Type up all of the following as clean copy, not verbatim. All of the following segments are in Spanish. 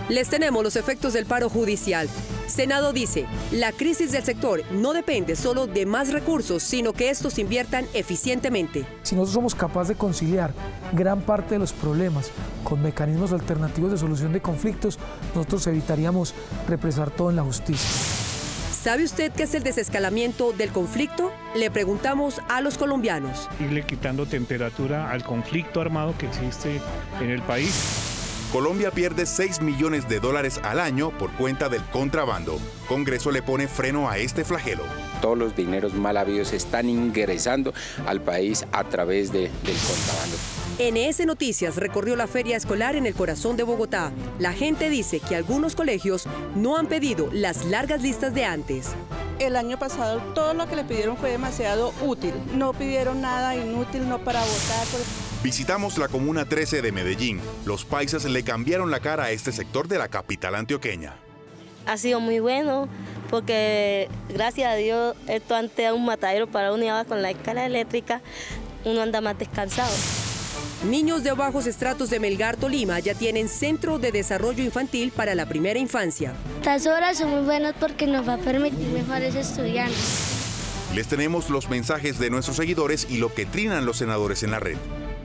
Les tenemos los efectos del paro judicial. Senado dice, la crisis del sector no depende solo de más recursos, sino que estos inviertan eficientemente. Si nosotros somos capaces de conciliar gran parte de los problemas con mecanismos alternativos de solución de conflictos, nosotros evitaríamos represar todo en la justicia. ¿Sabe usted qué es el desescalamiento del conflicto? Le preguntamos a los colombianos. Irle quitando temperatura al conflicto armado que existe en el país. Colombia pierde $6 millones al año por cuenta del contrabando. Congreso le pone freno a este flagelo. Todos los dineros mal habidos están ingresando al país a través del contrabando. NS Noticias recorrió la feria escolar en el corazón de Bogotá. La gente dice que algunos colegios no han pedido las largas listas de antes. El año pasado todo lo que le pidieron fue demasiado útil. No pidieron nada inútil, no para votar. Visitamos la Comuna 13 de Medellín. Los paisas le cambiaron la cara a este sector de la capital antioqueña. Ha sido muy bueno porque gracias a Dios esto antes era un matadero para uno y ahora con la escala eléctrica uno anda más descansado. Niños de bajos estratos de Melgar, Tolima, ya tienen centro de desarrollo infantil para la primera infancia. Estas horas son muy buenas porque nos va a permitir mejores estudiantes. Les tenemos los mensajes de nuestros seguidores y lo que trinan los senadores en la red.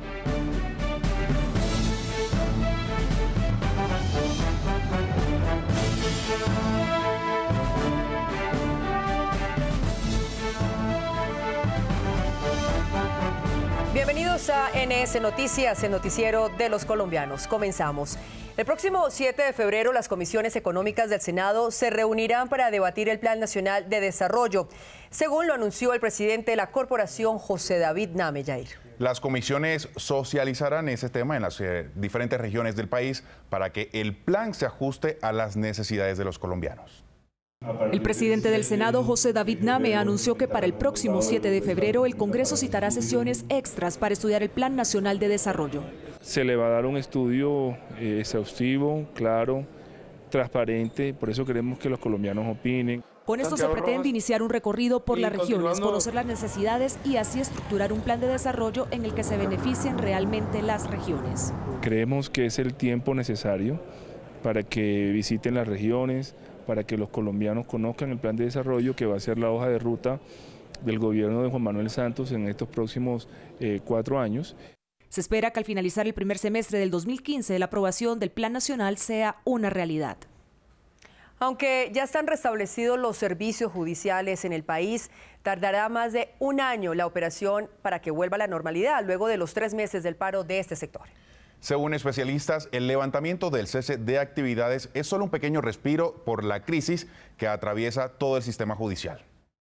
Bienvenidos a NS Noticias, el noticiero de los colombianos. Comenzamos. El próximo 7 de febrero, las comisiones económicas del Senado se reunirán para debatir el Plan Nacional de Desarrollo, según lo anunció el presidente de la corporación, José David Name. Yair. Las comisiones socializarán ese tema en las diferentes regiones del país para que el plan se ajuste a las necesidades de los colombianos. El presidente del Senado, José David Name, anunció que para el próximo 7 de febrero el Congreso citará sesiones extras para estudiar el Plan Nacional de Desarrollo. Se le va a dar un estudio exhaustivo, claro, transparente, por eso queremos que los colombianos opinen. Con esto se pretende iniciar un recorrido por las regiones, conocer las necesidades y así estructurar un plan de desarrollo en el que se beneficien realmente las regiones. Creemos que es el tiempo necesario para que visiten las regiones, para que los colombianos conozcan el plan de desarrollo que va a ser la hoja de ruta del gobierno de Juan Manuel Santos en estos próximos 4 años. Se espera que al finalizar el primer semestre del 2015 la aprobación del Plan Nacional sea una realidad. Aunque ya están restablecidos los servicios judiciales en el país, tardará más de un año la operación para que vuelva a la normalidad luego de los 3 meses del paro de este sector. Según especialistas, el levantamiento del cese de actividades es solo un pequeño respiro por la crisis que atraviesa todo el sistema judicial.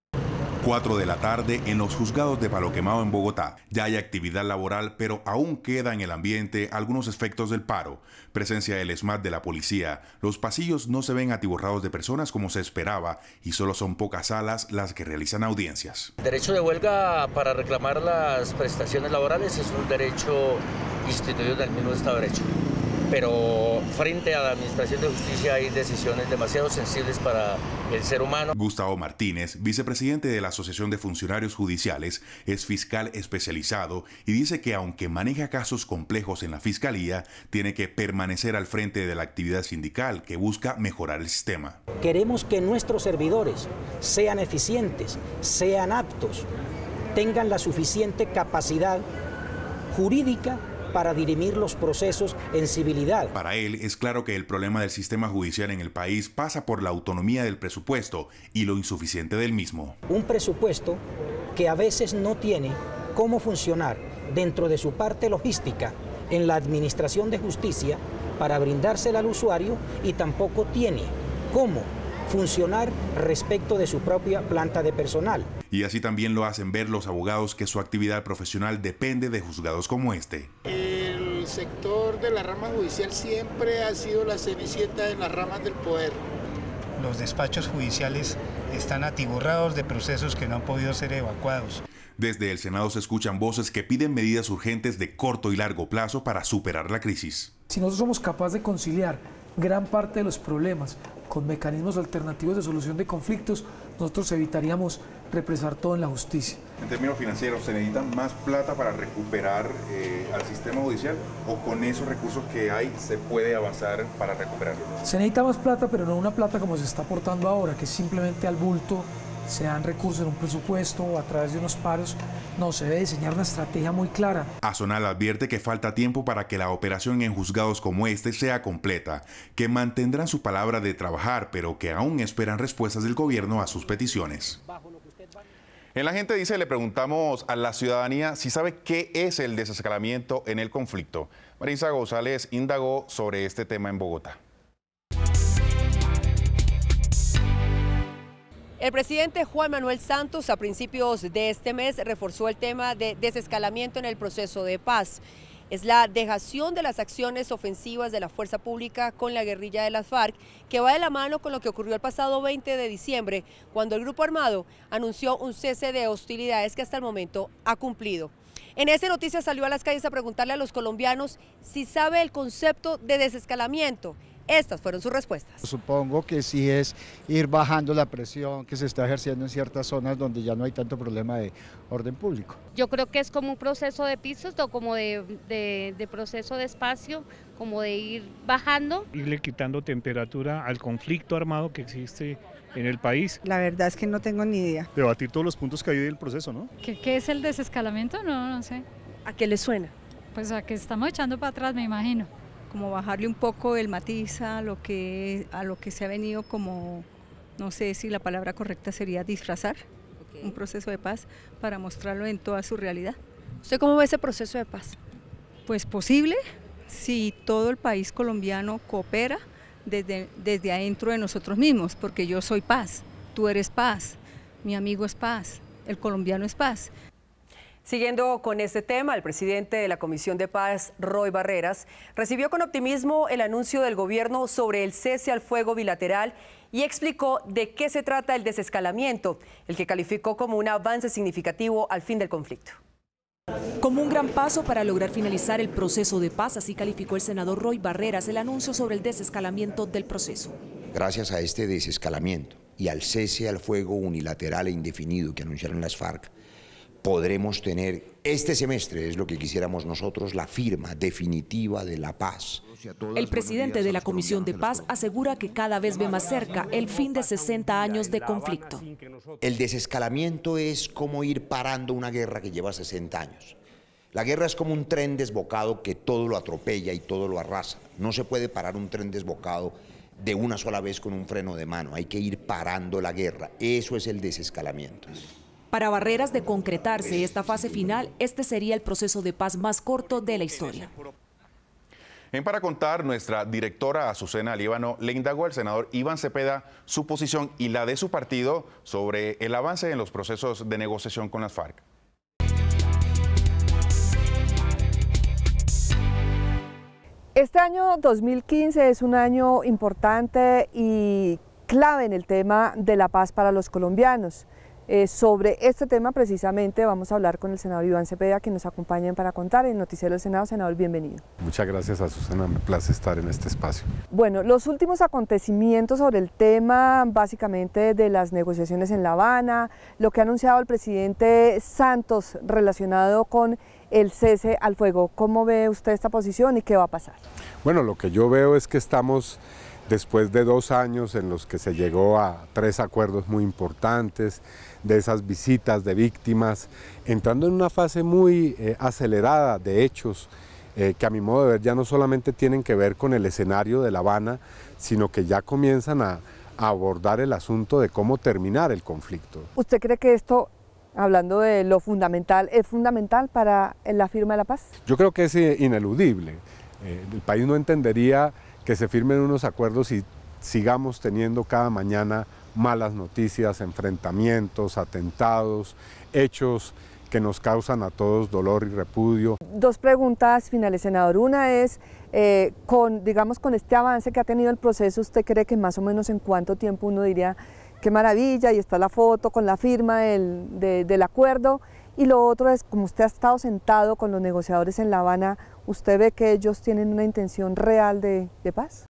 4 de la tarde en los juzgados de Palo Quemado en Bogotá. Ya hay actividad laboral, pero aún queda en el ambiente algunos efectos del paro. Presencia del ESMAD de la policía. Los pasillos no se ven atiborrados de personas como se esperaba y solo son pocas salas las que realizan audiencias. El derecho de huelga para reclamar las prestaciones laborales es un derecho instituido del mismo Estado de Derecho. Pero frente a la Administración de Justicia hay decisiones demasiado sensibles para el ser humano. Gustavo Martínez, vicepresidente de la Asociación de Funcionarios Judiciales, es fiscal especializado y dice que aunque maneja casos complejos en la Fiscalía, tiene que permanecer al frente de la actividad sindical que busca mejorar el sistema. Queremos que nuestros servidores sean eficientes, sean aptos, tengan la suficiente capacidad jurídica para dirimir los procesos en civilidad. Para él es claro que el problema del sistema judicial en el país pasa por la autonomía del presupuesto y lo insuficiente del mismo. Un presupuesto que a veces no tiene cómo funcionar dentro de su parte logística en la administración de justicia para brindársela al usuario y tampoco tiene cómo funcionar respecto de su propia planta de personal. Y así también lo hacen ver los abogados que su actividad profesional depende de juzgados como este. El sector de la rama judicial siempre ha sido la cenicienta de las ramas del poder. Los despachos judiciales están atiborrados de procesos que no han podido ser evacuados. Desde el Senado se escuchan voces que piden medidas urgentes de corto y largo plazo para superar la crisis. Si nosotros somos capaces de conciliar gran parte de los problemas con mecanismos alternativos de solución de conflictos, nosotros evitaríamos represar todo en la justicia. En términos financieros, ¿se necesita más plata para recuperar al sistema judicial o con esos recursos que hay se puede avanzar para recuperarlo? Se necesita más plata, pero no una plata como se está aportando ahora, que simplemente al bulto se dan recursos en un presupuesto o a través de unos paros. No, se debe diseñar una estrategia muy clara. Azonal advierte que falta tiempo para que la operación en juzgados como este sea completa, que mantendrán su palabra de trabajar, pero que aún esperan respuestas del gobierno a sus peticiones. En La Gente Dice le preguntamos a la ciudadanía si sabe qué es el desescalamiento en el conflicto. Marisa González indagó sobre este tema en Bogotá. El presidente Juan Manuel Santos a principios de este mes reforzó el tema de desescalamiento en el proceso de paz. Es la dejación de las acciones ofensivas de la fuerza pública con la guerrilla de las FARC, que va de la mano con lo que ocurrió el pasado 20 de diciembre, cuando el grupo armado anunció un cese de hostilidades que hasta el momento ha cumplido. En esta noticia salió a las calles a preguntarle a los colombianos si sabe el concepto de desescalamiento. Estas fueron sus respuestas. Supongo que sí es ir bajando la presión que se está ejerciendo en ciertas zonas donde ya no hay tanto problema de orden público. Yo creo que es como un proceso de pisos o como de proceso de espacio, como de ir bajando. Irle quitando temperatura al conflicto armado que existe en el país. La verdad es que no tengo ni idea. Debatir todos los puntos que hay del proceso, ¿no? ¿Qué es el desescalamiento? No sé. ¿A qué le suena? Pues a que estamos echando para atrás, me imagino. Como bajarle un poco el matiz a lo que se ha venido como, no sé si la palabra correcta sería disfrazar, un proceso de paz para mostrarlo en toda su realidad. ¿Usted cómo ve ese proceso de paz? Pues posible, si todo el país colombiano coopera desde adentro de nosotros mismos, porque yo soy paz, tú eres paz, mi amigo es paz, el colombiano es paz. Siguiendo con este tema, el presidente de la Comisión de Paz, Roy Barreras, recibió con optimismo el anuncio del gobierno sobre el cese al fuego bilateral y explicó de qué se trata el desescalamiento, el que calificó como un avance significativo al fin del conflicto. Como un gran paso para lograr finalizar el proceso de paz, así calificó el senador Roy Barreras el anuncio sobre el desescalamiento del proceso. Gracias a este desescalamiento y al cese al fuego unilateral e indefinido que anunciaron las FARC, podremos tener este semestre, es lo que quisiéramos nosotros, la firma definitiva de la paz. El presidente de la Comisión de Paz asegura que cada vez ve más cerca el fin de 60 años de conflicto. El desescalamiento es como ir parando una guerra que lleva 60 años. La guerra es como un tren desbocado que todo lo atropella y todo lo arrasa. No se puede parar un tren desbocado de una sola vez con un freno de mano, hay que ir parando la guerra. Eso es el desescalamiento. Para Barreras, de concretarse esta fase final, este sería el proceso de paz más corto de la historia. En Para Contar, nuestra directora Azucena Líbano le indagó al senador Iván Cepeda su posición y la de su partido sobre el avance en los procesos de negociación con las FARC. Este año 2015 es un año importante y clave en el tema de la paz para los colombianos. Sobre este tema precisamente vamos a hablar con el senador Iván Cepeda, que nos acompaña en Para Contar, en el Noticiero del Senado. Senador, bienvenido. Muchas gracias, Azucena, me place estar en este espacio. Bueno, los últimos acontecimientos sobre el tema básicamente de las negociaciones en La Habana, lo que ha anunciado el presidente Santos relacionado con el cese al fuego. ¿Cómo ve usted esta posición y qué va a pasar? Bueno, lo que yo veo es que estamos después de 2 años en los que se llegó a 3 acuerdos muy importantes, de esas visitas de víctimas, entrando en una fase muy acelerada de hechos que a mi modo de ver ya no solamente tienen que ver con el escenario de La Habana, sino que ya comienzan a abordar el asunto de cómo terminar el conflicto. ¿Usted cree que esto, hablando de lo fundamental, es fundamental para la firma de la paz? Yo creo que es ineludible. El país no entendería que se firmen unos acuerdos y sigamos teniendo cada mañana malas noticias, enfrentamientos, atentados, hechos que nos causan a todos dolor y repudio. 2 preguntas finales, senador. Una es, con este avance que ha tenido el proceso, ¿usted cree que más o menos en cuánto tiempo uno diría qué maravilla, y está la foto con la firma del acuerdo? Y lo otro es, como usted ha estado sentado con los negociadores en La Habana, ¿usted ve que ellos tienen una intención real de paz?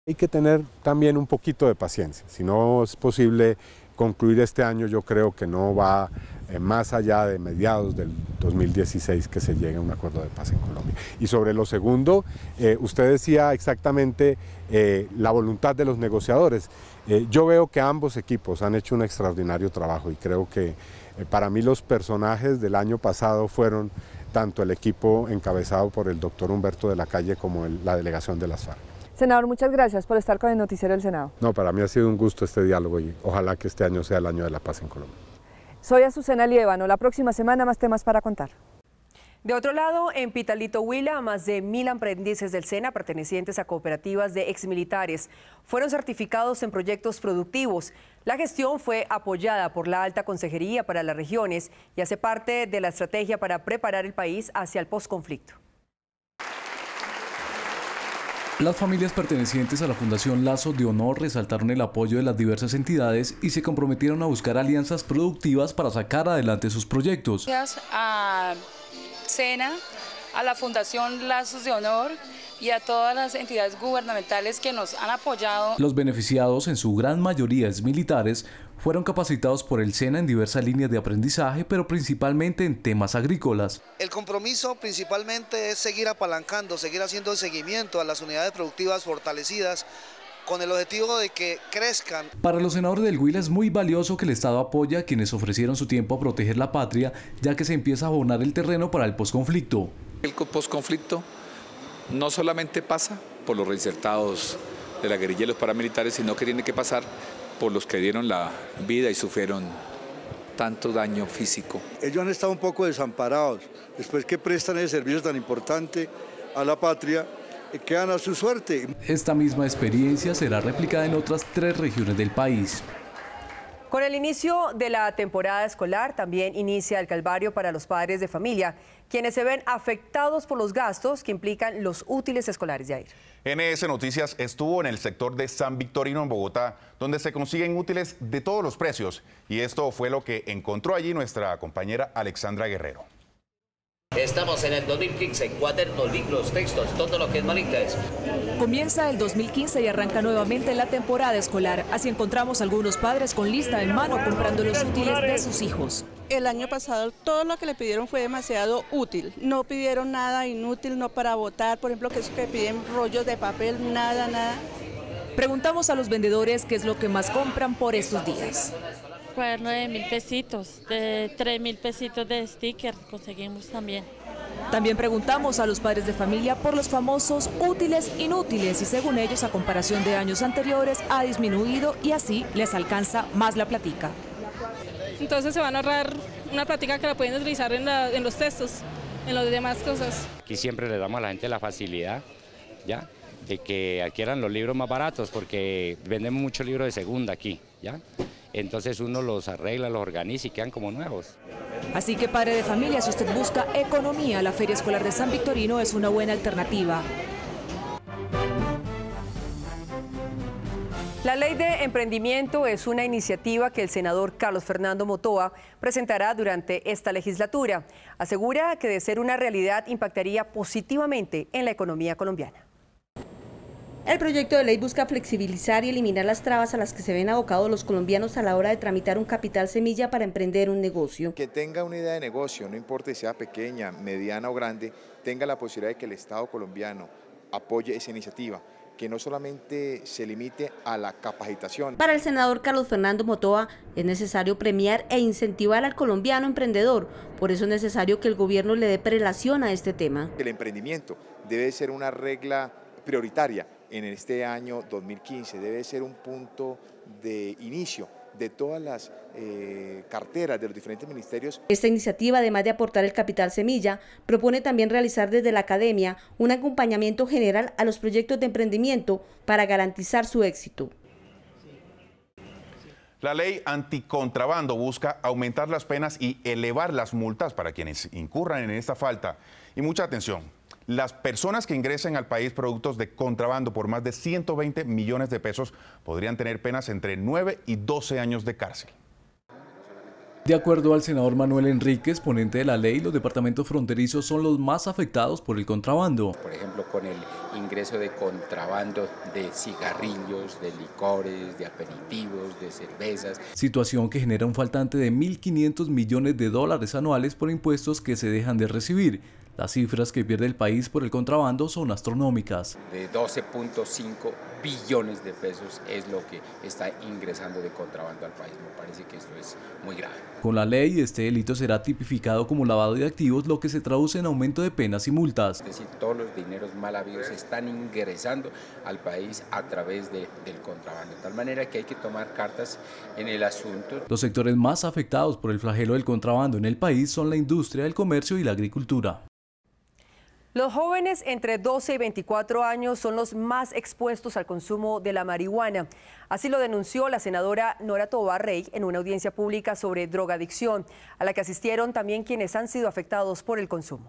Hay que tener también un poquito de paciencia. Si no es posible concluir este año, yo creo que no va más allá de mediados del 2016 que se llegue a un acuerdo de paz en Colombia. Y sobre lo segundo, usted decía exactamente la voluntad de los negociadores. Yo veo que ambos equipos han hecho un extraordinario trabajo y creo que para mí los personajes del año pasado fueron tanto el equipo encabezado por el doctor Humberto de la Calle como la delegación de las FARC. Senador, muchas gracias por estar con el Noticiero del Senado. No, para mí ha sido un gusto este diálogo y ojalá que este año sea el año de la paz en Colombia. Soy Azucena Liévano. La próxima semana más temas para contar. De otro lado, en Pitalito, Huila, más de 1000 aprendices del SENA pertenecientes a cooperativas de exmilitares fueron certificados en proyectos productivos. La gestión fue apoyada por la Alta Consejería para las Regiones y hace parte de la estrategia para preparar el país hacia el posconflicto. Las familias pertenecientes a la Fundación Lazo de Honor resaltaron el apoyo de las diversas entidades y se comprometieron a buscar alianzas productivas para sacar adelante sus proyectos. Gracias a SENA, a la Fundación Lazos de Honor y a todas las entidades gubernamentales que nos han apoyado. Los beneficiados, en su gran mayoría exmilitares, fueron capacitados por el SENA en diversas líneas de aprendizaje, pero principalmente en temas agrícolas. El compromiso principalmente es seguir apalancando, seguir haciendo el seguimiento a las unidades productivas fortalecidas con el objetivo de que crezcan. Para los senadores del Huila es muy valioso que el Estado apoye a quienes ofrecieron su tiempo a proteger la patria, ya que se empieza a abonar el terreno para el posconflicto. El posconflicto no solamente pasa por los reinsertados de la guerrilla y los paramilitares, sino que tiene que pasar por los que dieron la vida y sufrieron tanto daño físico. Ellos han estado un poco desamparados, después que prestan ese servicio tan importante a la patria, quedan a su suerte. Esta misma experiencia será replicada en otras 3 regiones del país. Con el inicio de la temporada escolar también inicia el calvario para los padres de familia, quienes se ven afectados por los gastos que implican los útiles escolares. Yair. NS Noticias estuvo en el sector de San Victorino en Bogotá, donde se consiguen útiles de todos los precios, y esto fue lo que encontró allí nuestra compañera Alexandra Guerrero. Estamos en el 2015, cuadernos, libros, textos, todo lo que es malitas. Comienza el 2015 y arranca nuevamente la temporada escolar. Así encontramos algunos padres con lista en mano comprando los útiles de sus hijos. El año pasado todo lo que le pidieron fue demasiado útil. No pidieron nada inútil, no para botar, por ejemplo, que piden rollos de papel, nada. Preguntamos a los vendedores qué es lo que más compran por estos días. Cuaderno de 1000 pesitos, de 3000 pesitos de sticker conseguimos también. También preguntamos a los padres de familia por los famosos útiles inútiles y según ellos a comparación de años anteriores ha disminuido y así les alcanza más la platica. Entonces se van a ahorrar una platica que la pueden utilizar en los textos, en las demás cosas. Aquí siempre le damos a la gente la facilidad, ¿ya?, de que adquieran los libros más baratos porque vendemos muchos libros de segunda aquí, ¿ya? Entonces uno los arregla, los organiza y quedan como nuevos. Así que padre de familia, si usted busca economía, la Feria Escolar de San Victorino es una buena alternativa. La Ley de Emprendimiento es una iniciativa que el senador Carlos Fernando Motoa presentará durante esta legislatura. Asegura que de ser una realidad impactaría positivamente en la economía colombiana. El proyecto de ley busca flexibilizar y eliminar las trabas a las que se ven abocados los colombianos a la hora de tramitar un capital semilla para emprender un negocio. Que tenga una idea de negocio, no importa si sea pequeña, mediana o grande, tenga la posibilidad de que el Estado colombiano apoye esa iniciativa, que no solamente se limite a la capacitación. Para el senador Carlos Fernando Motoa es necesario premiar e incentivar al colombiano emprendedor, por eso es necesario que el gobierno le dé prelación a este tema. El emprendimiento debe ser una regla prioritaria en este año 2015, debe ser un punto de inicio de todas las carteras de los diferentes ministerios. Esta iniciativa, además de aportar el capital semilla, propone también realizar desde la academia un acompañamiento general a los proyectos de emprendimiento para garantizar su éxito. La ley anticontrabando busca aumentar las penas y elevar las multas para quienes incurran en esta falta. Y mucha atención, las personas que ingresen al país productos de contrabando por más de 120 millones de pesos podrían tener penas entre 9 y 12 años de cárcel. De acuerdo al senador Manuel Enríquez, ponente de la ley, los departamentos fronterizos son los más afectados por el contrabando. Por ejemplo, con el ingreso de contrabando de cigarrillos, de licores, de aperitivos, de cervezas. Situación que genera un faltante de 1.500 millones de dólares anuales por impuestos que se dejan de recibir. Las cifras que pierde el país por el contrabando son astronómicas. De 12.5 billones de pesos es lo que está ingresando de contrabando al país. Me parece que esto es muy grave. Con la ley, este delito será tipificado como lavado de activos, lo que se traduce en aumento de penas y multas. Es decir, todos los dineros mal habidos están ingresando al país a través del contrabando. De tal manera que hay que tomar cartas en el asunto. Los sectores más afectados por el flagelo del contrabando en el país son la industria, el comercio y la agricultura. Los jóvenes entre 12 y 24 años son los más expuestos al consumo de la marihuana. Así lo denunció la senadora Nora Tovar Rey en una audiencia pública sobre drogadicción, a la que asistieron también quienes han sido afectados por el consumo.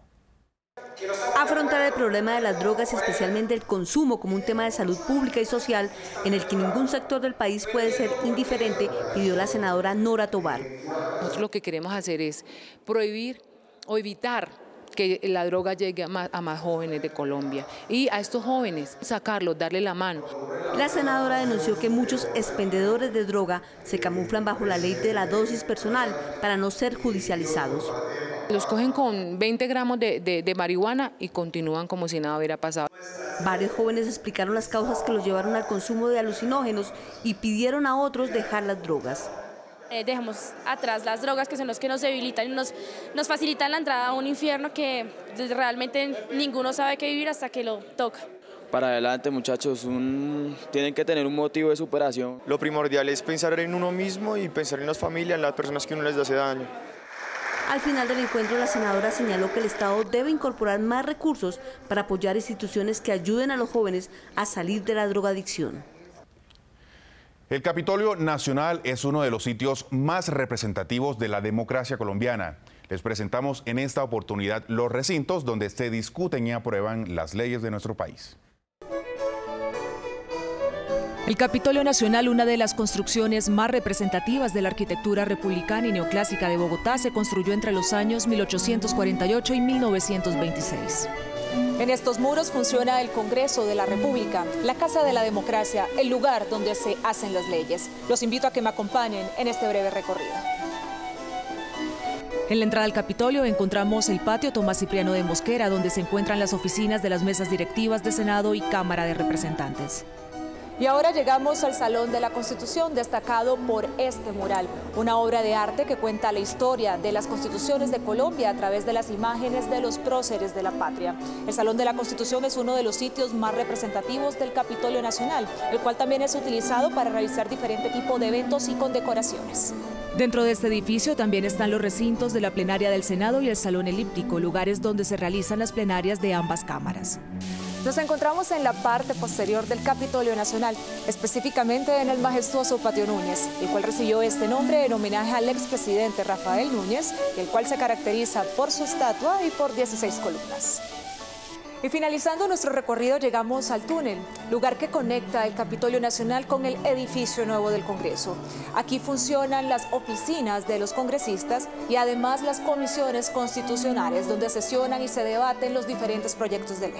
Afrontar el problema de las drogas, especialmente el consumo, como un tema de salud pública y social en el que ningún sector del país puede ser indiferente, pidió la senadora Nora Tovar. Nosotros lo que queremos hacer es prohibir o evitar que la droga llegue a más jóvenes de Colombia y a estos jóvenes sacarlos, darle la mano. La senadora denunció que muchos expendedores de droga se camuflan bajo la ley de la dosis personal para no ser judicializados. Los cogen con 20 gramos de marihuana y continúan como si nada hubiera pasado. Varios jóvenes explicaron las causas que los llevaron al consumo de alucinógenos y pidieron a otros dejar las drogas. Dejamos atrás las drogas, que son los que nos debilitan y nos facilitan la entrada a un infierno que realmente ninguno sabe qué vivir hasta que lo toca. Para adelante, muchachos, tienen que tener un motivo de superación. Lo primordial es pensar en uno mismo y pensar en las familias, en las personas que uno les hace daño. Al final del encuentro, la senadora señaló que el Estado debe incorporar más recursos para apoyar instituciones que ayuden a los jóvenes a salir de la drogadicción. El Capitolio Nacional es uno de los sitios más representativos de la democracia colombiana. Les presentamos en esta oportunidad los recintos donde se discuten y aprueban las leyes de nuestro país. El Capitolio Nacional, una de las construcciones más representativas de la arquitectura republicana y neoclásica de Bogotá, se construyó entre los años 1848 y 1926. En estos muros funciona el Congreso de la República, la Casa de la Democracia, el lugar donde se hacen las leyes. Los invito a que me acompañen en este breve recorrido. En la entrada al Capitolio encontramos el patio Tomás Cipriano de Mosquera, donde se encuentran las oficinas de las mesas directivas de Senado y Cámara de Representantes. Y ahora llegamos al Salón de la Constitución, destacado por este mural, una obra de arte que cuenta la historia de las constituciones de Colombia a través de las imágenes de los próceres de la patria. El Salón de la Constitución es uno de los sitios más representativos del Capitolio Nacional, el cual también es utilizado para realizar diferente tipo de eventos y condecoraciones. Dentro de este edificio también están los recintos de la plenaria del Senado y el Salón Elíptico, lugares donde se realizan las plenarias de ambas cámaras. Nos encontramos en la parte posterior del Capitolio Nacional, específicamente en el majestuoso Patio Núñez, el cual recibió este nombre en homenaje al expresidente Rafael Núñez, el cual se caracteriza por su estatua y por 16 columnas. Y finalizando nuestro recorrido llegamos al túnel, lugar que conecta el Capitolio Nacional con el edificio nuevo del Congreso. Aquí funcionan las oficinas de los congresistas y además las comisiones constitucionales, donde sesionan y se debaten los diferentes proyectos de ley.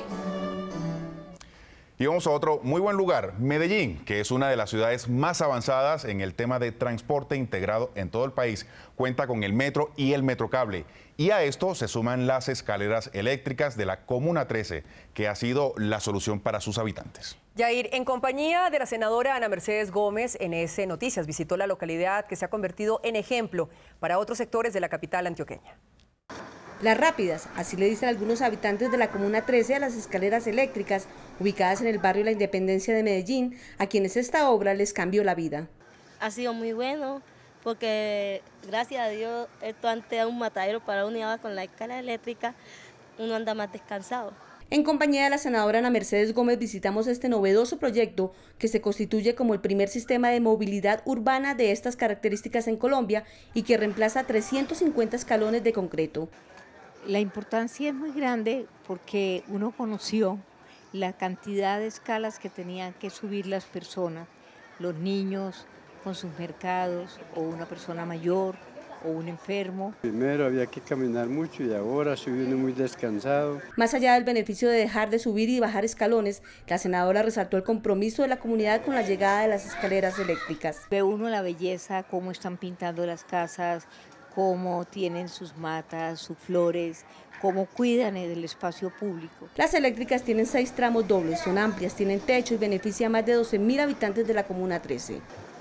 Y vamos a otro muy buen lugar, Medellín, que es una de las ciudades más avanzadas en el tema de transporte integrado en todo el país. Cuenta con el metro y el metrocable. Y a esto se suman las escaleras eléctricas de la Comuna 13, que ha sido la solución para sus habitantes. Yair, en compañía de la senadora Ana Mercedes Gómez, NS Noticias visitó la localidad que se ha convertido en ejemplo para otros sectores de la capital antioqueña. Las rápidas, así le dicen algunos habitantes de la Comuna 13 a las escaleras eléctricas ubicadas en el barrio La Independencia de Medellín, a quienes esta obra les cambió la vida. Ha sido muy bueno porque gracias a Dios esto antes era un matadero para uno y ahora con la escalera eléctrica uno anda más descansado. En compañía de la senadora Ana Mercedes Gómez visitamos este novedoso proyecto que se constituye como el primer sistema de movilidad urbana de estas características en Colombia y que reemplaza 350 escalones de concreto. La importancia es muy grande porque uno conoció la cantidad de escalas que tenían que subir las personas, los niños con sus mercados o una persona mayor o un enfermo. Primero había que caminar mucho y ahora estoy viendo muy descansado. Más allá del beneficio de dejar de subir y bajar escalones, la senadora resaltó el compromiso de la comunidad con la llegada de las escaleras eléctricas. Ve uno la belleza, cómo están pintando las casas, cómo tienen sus matas, sus flores, cómo cuidan del espacio público. Las eléctricas tienen 6 tramos dobles, son amplias, tienen techo y beneficia a más de 12.000 habitantes de la Comuna 13.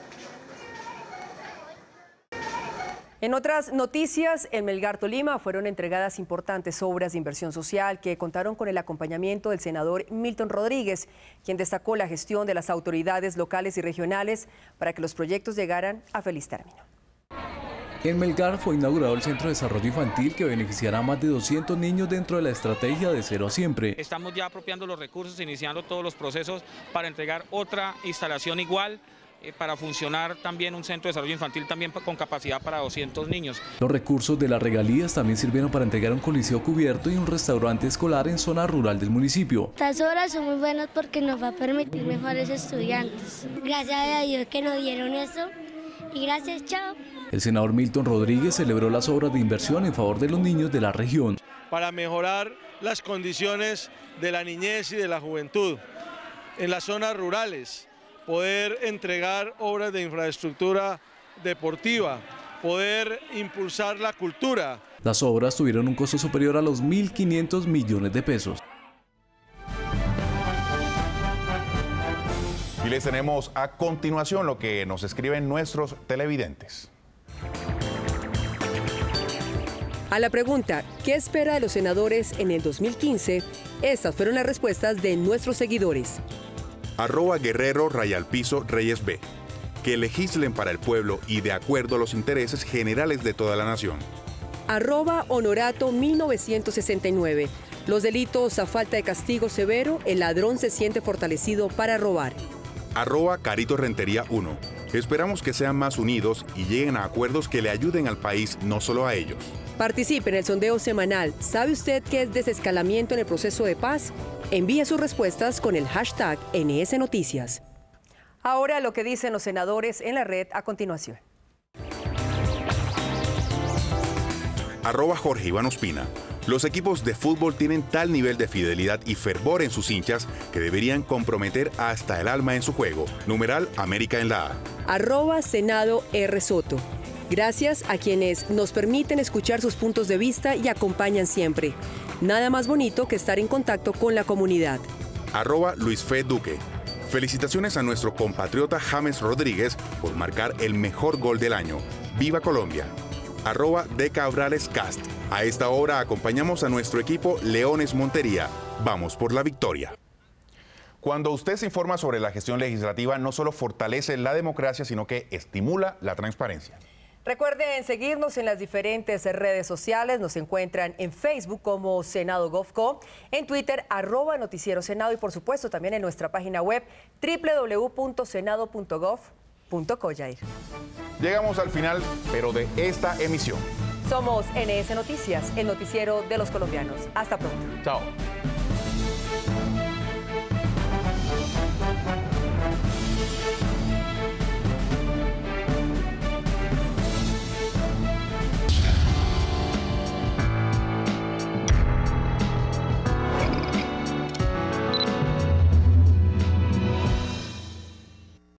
En otras noticias, en Melgar, Tolima, fueron entregadas importantes obras de inversión social que contaron con el acompañamiento del senador Milton Rodríguez, quien destacó la gestión de las autoridades locales y regionales para que los proyectos llegaran a feliz término. En Melgar fue inaugurado el Centro de Desarrollo Infantil que beneficiará a más de 200 niños dentro de la estrategia de Cero a Siempre. Estamos ya apropiando los recursos, iniciando todos los procesos para entregar otra instalación igual, para funcionar también un centro de desarrollo infantil también con capacidad para 200 niños. Los recursos de las regalías también sirvieron para entregar un coliseo cubierto y un restaurante escolar en zona rural del municipio. Estas obras son muy buenas porque nos va a permitir mejores estudiantes. Gracias a Dios que nos dieron eso y gracias, chao. El senador Milton Rodríguez celebró las obras de inversión en favor de los niños de la región. Para mejorar las condiciones de la niñez y de la juventud en las zonas rurales, poder entregar obras de infraestructura deportiva, poder impulsar la cultura. Las obras tuvieron un costo superior a los 1.500 millones de pesos. Y les tenemos a continuación lo que nos escriben nuestros televidentes. A la pregunta, ¿qué espera de los senadores en el 2015? Estas fueron las respuestas de nuestros seguidores. @Guerrero _ Reyes B. Que legislen para el pueblo y de acuerdo a los intereses generales de toda la nación. @Honorato 1969. Los delitos a falta de castigo severo, el ladrón se siente fortalecido para robar. @Carito Rentería 1. Esperamos que sean más unidos y lleguen a acuerdos que le ayuden al país, no solo a ellos. Participe en el sondeo semanal. ¿Sabe usted qué es desescalamiento en el proceso de paz? Envíe sus respuestas con el hashtag NS Noticias. Ahora lo que dicen los senadores en la red a continuación. @Jorge Iván Ospina. Los equipos de fútbol tienen tal nivel de fidelidad y fervor en sus hinchas que deberían comprometer hasta el alma en su juego. Numeral América en la A. @Senado R. Soto. Gracias a quienes nos permiten escuchar sus puntos de vista y acompañan siempre. Nada más bonito que estar en contacto con la comunidad. @Luis Fe Duque. Felicitaciones a nuestro compatriota James Rodríguez por marcar el mejor gol del año. ¡Viva Colombia! @D. Cabrales Cast. A esta hora acompañamos a nuestro equipo Leones Montería. Vamos por la victoria. Cuando usted se informa sobre la gestión legislativa, no solo fortalece la democracia, sino que estimula la transparencia. Recuerden seguirnos en las diferentes redes sociales. Nos encuentran en Facebook como Senado GovCo, en Twitter @Noticiero Senado y por supuesto también en nuestra página web www.senado.gov.co. Llegamos al final, pero de esta emisión. Somos NS Noticias, el noticiero de los colombianos. Hasta pronto. Chao.